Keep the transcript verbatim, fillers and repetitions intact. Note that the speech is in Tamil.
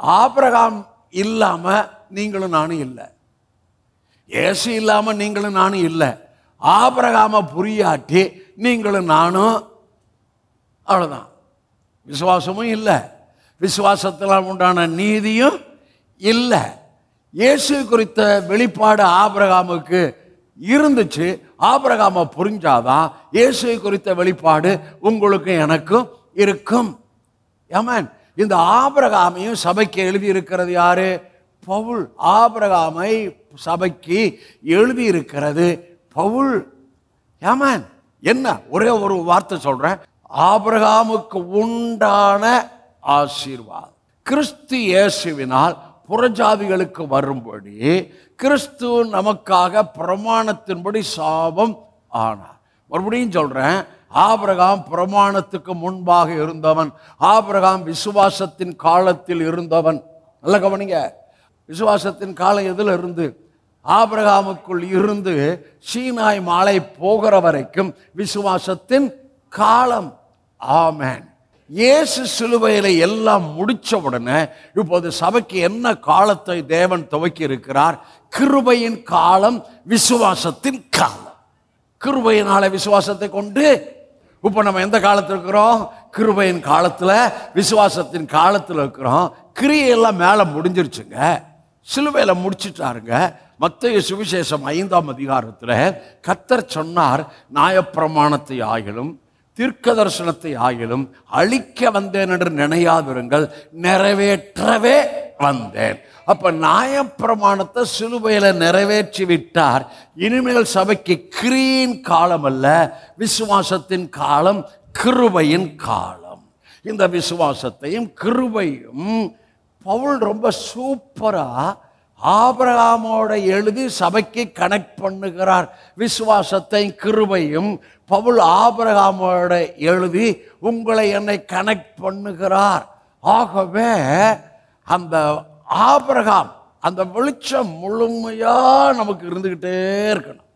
ஆபிரகாம் இல்லாம நீங்களும் நானும் இல்லை, இயேசு இல்லாம நீங்களும் நானும் இல்லை, ஆபிரகாம புரியாட்டி நீங்களும் நானும் அவ்வளவுதான். விசுவாசமும் இல்லை, விசுவாசத்தினால் உண்டான நீதியும் இல்லை. இயேசு குறித்த வெளிப்பாடு ஆபிரகாமுக்கு இருந்துச்சு. ஆபிரகாம புரிஞ்சாதான் இயேசு குறித்த வெளிப்பாடு உங்களுக்கு எனக்கும் இருக்கும். ஆமென். இந்த ஆபிரகாமையும் சபைக்கு எழுதி இருக்கிறது யாரு? பவுல். ஆபிரகாமை சபைக்கு எழுதி இருக்கிறது பவுல். ஆமென். என்ன ஒரே ஒரு வார்த்தை சொல்றேன், ஆபிரகாமுக்கு உண்டான ஆசீர்வாதம் கிறிஸ்து இயேசுவினால் புறஜாதிகளுக்கு வரும்படி கிறிஸ்து நமக்காக பிரமாணத்தின்படி சாபம் ஆனார். மறுபடியும் சொல்றேன், ஆபிரகாம் பிரமாணத்துக்கு முன்பாக இருந்தவன், ஆபிரகாம் விசுவாசத்தின் காலத்தில் இருந்தவன். நல்ல கவனிங்க, விசுவாசத்தின் காலம் எதுல இருந்து? ஆபிரகாமுக்குள் இருந்து சீனாய் மாலை போகிற வரைக்கும் விசுவாசத்தின் காலம். ஆமென். இயேசு சிலுவையில எல்லாம் முடிச்ச உடனே இப்போது சபைக்கு என்ன காலத்தை தேவன் துவக்கி இருக்கிறார்? கிருபையின் காலம், விசுவாசத்தின் காலம். கிருபையினால விசுவாசத்தை கொண்டு இப்ப நம்ம எந்த காலத்தில் இருக்கிறோம்? கிருபையின் காலத்துல, விசுவாசத்தின் காலத்தில் இருக்கிறோம். கிரியெல்லாம் மேல முடிஞ்சிருச்சுங்க, சிலுவையில முடிச்சுட்டாருங்க. மத்தேயு சுவிசேஷம் ஐந்தாம் அதிகாரத்துல கர்த்தர் சொன்னார், நியாயப்பிரமாணத்தை ஆகிலும் தீர்க்க தரிசனத்தை ஆகிலும் அழிக்க வந்தேன் என்று நினையாதிருங்கள், நிறைவேற்றவே வந்தேன். அப்ப நியாயப்பிரமாணத்தை சிலுவையில நிறைவேற்றி விட்டார். இனிமேல் சபைக்கு கிரியின் காலம் அல்ல, விசுவாசத்தின் காலம், கிருபையின் காலம். இந்த விசுவாசத்தையும் கிருபையும் பவுல் ரொம்ப சூப்பரா ஆபிரகாமோட எழுதி சபைக்கு கனெக்ட் பண்ணுகிறார். விசுவாசத்தை கிருபையும் பவுல் ஆபிரகாமோட எழுதி உங்களை என்னை கனெக்ட் பண்ணுகிறார். ஆகவே அந்த ஆபிரகாம் அந்த வெளிச்சம் முழுமையா நமக்கு இருந்துகிட்டே இருக்கணும்.